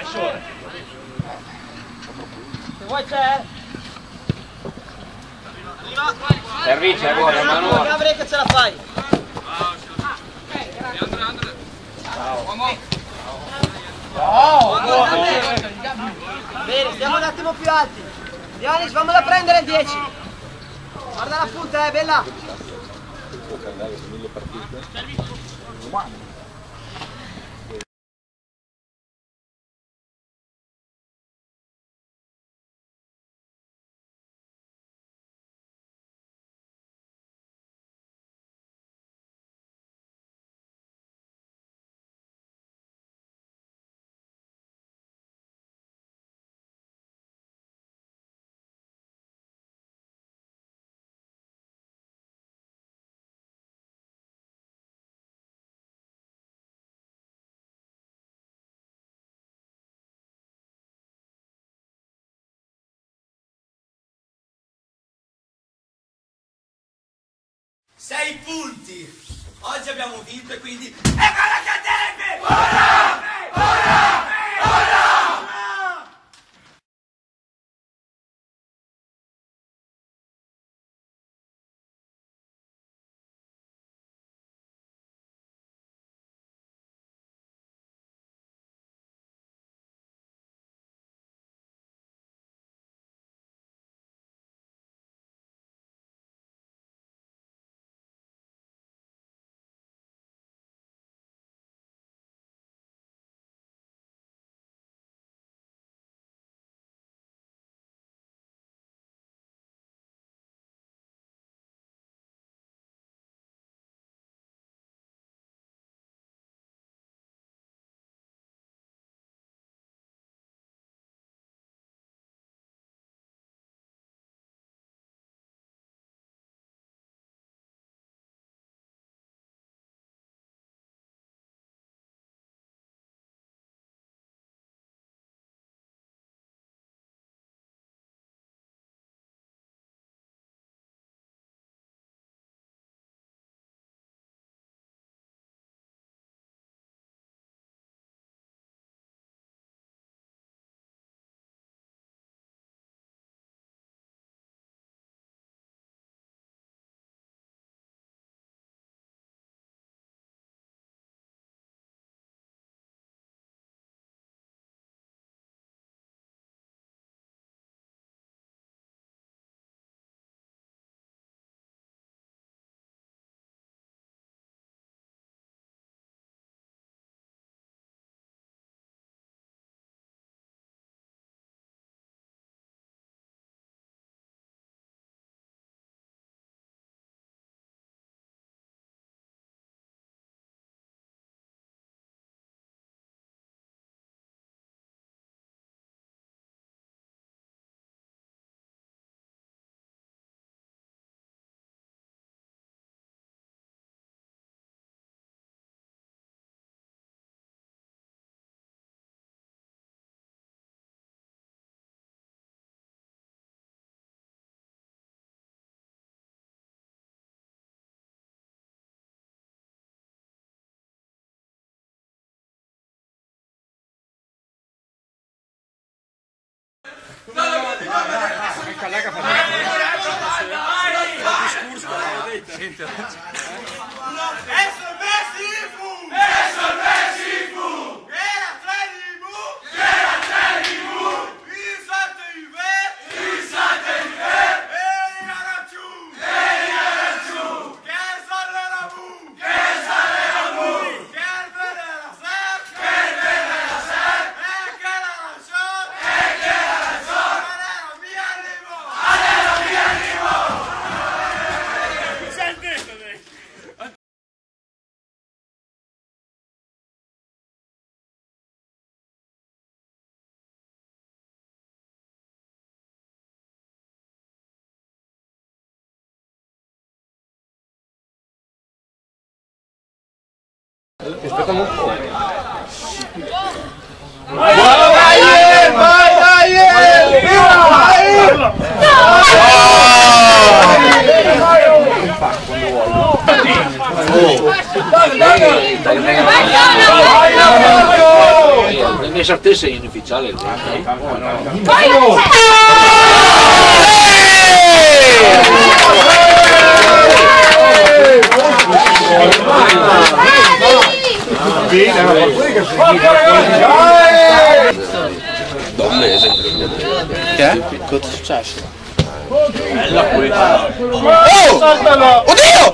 Se vuoi c'è. Servizio, buona mano. Gabriele che ce la fai. Bene, stiamo un attimo più alti. Dianis, fammela a prendere il 10. Guarda la punta, bella. Sei punti! Oggi abbiamo vinto e quindi... Ecco la Catepi! Ora! Ora! Ora! Aspettiamo un po'. Vai, vai, vai! Dai, messa a te sei in ufficiale. Che è? Cosa è successo? Bella questa! Oh! Oddio!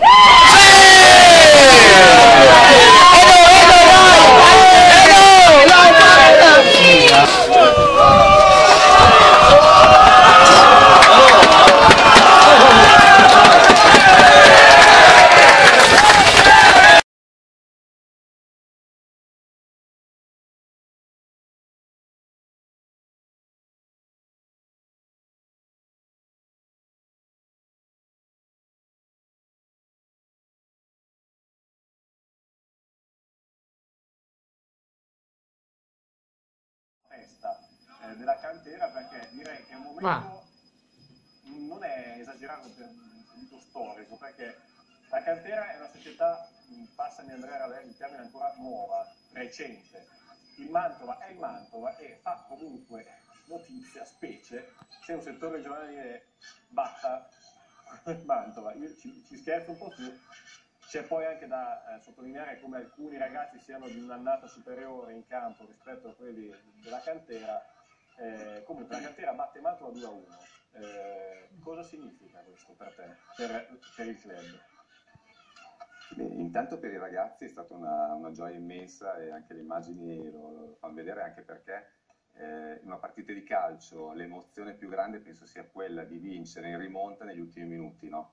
Della cantera, perché direi che è un momento non è esagerato per dico storico, perché la cantera è una società, passami Andrea Ravelli, il termine ancora nuova, recente. Il Mantova è il Mantova e fa comunque notizia, specie se un settore regionale batta il Mantova. Io ci scherzo un po' su. C'è poi anche da sottolineare come alcuni ragazzi siano di un'annata superiore in campo rispetto a quelli della cantera. Comunque la cantera batte Mantova 2-1. Cosa significa questo per te, per il club? Beh, intanto per i ragazzi è stata una gioia immensa e anche le immagini lo fanno vedere, anche perché in una partita di calcio l'emozione più grande penso sia quella di vincere in rimonta negli ultimi minuti, no?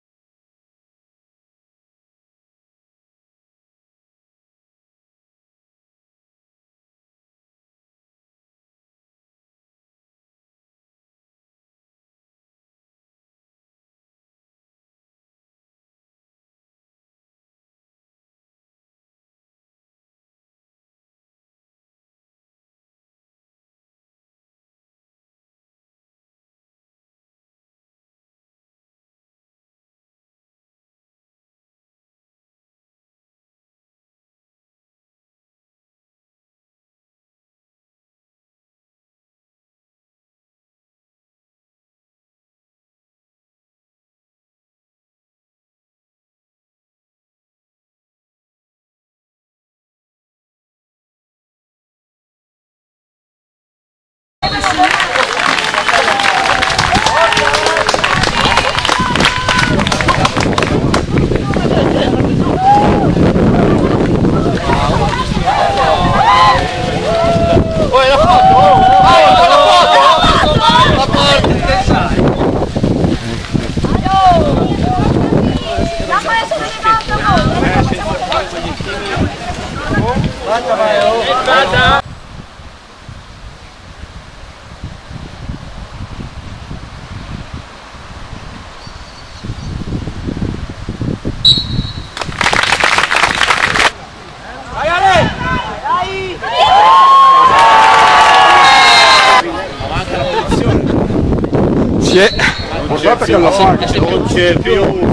Guardate che la fa, non c'è più.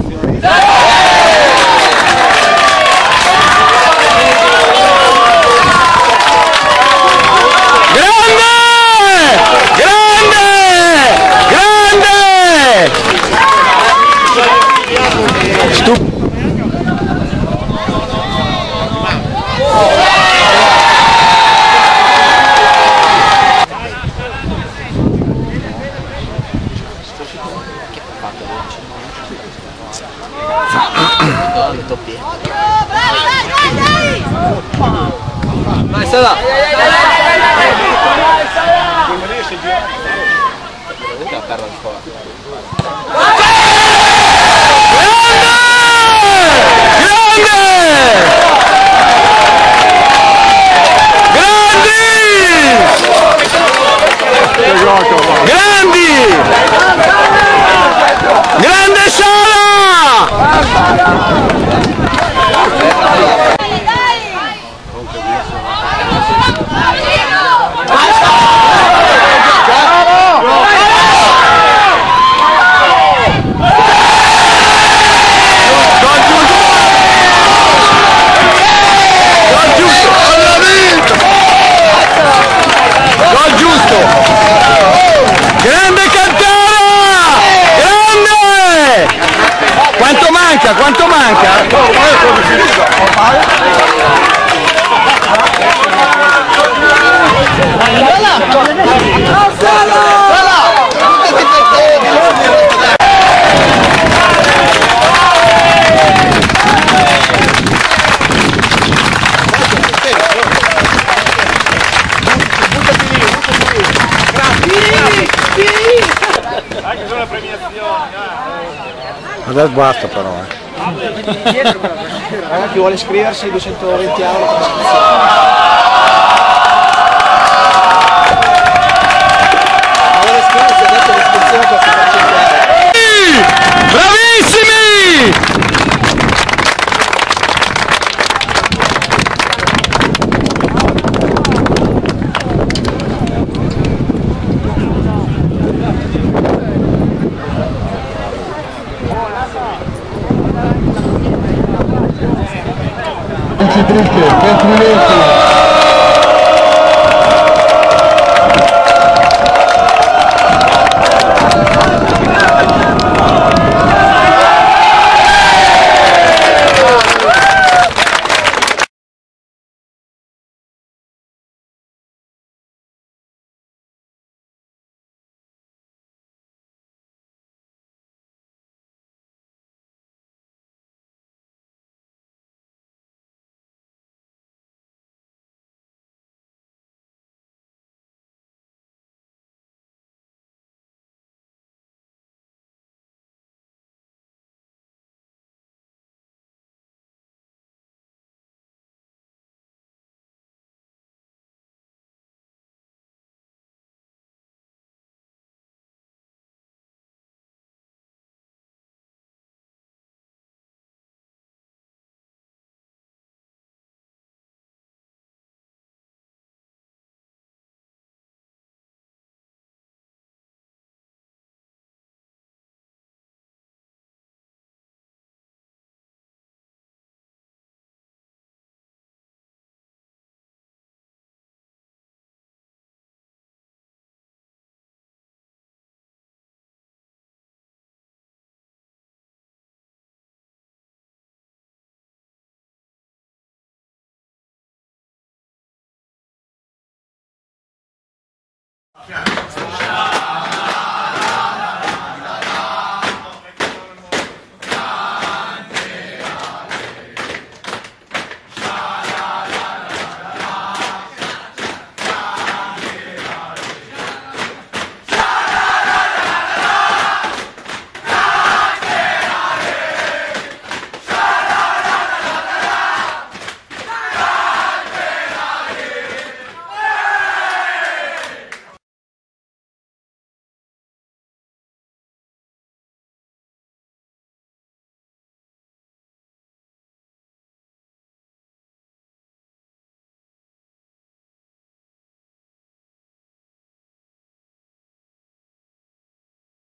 Vai, Sala! Grande Sala! Bravo! Anche sulla premiazione, Adesso basta però, Chi vuole iscriversi 220 euro per l'iscrizione. Bravissimi! Triste,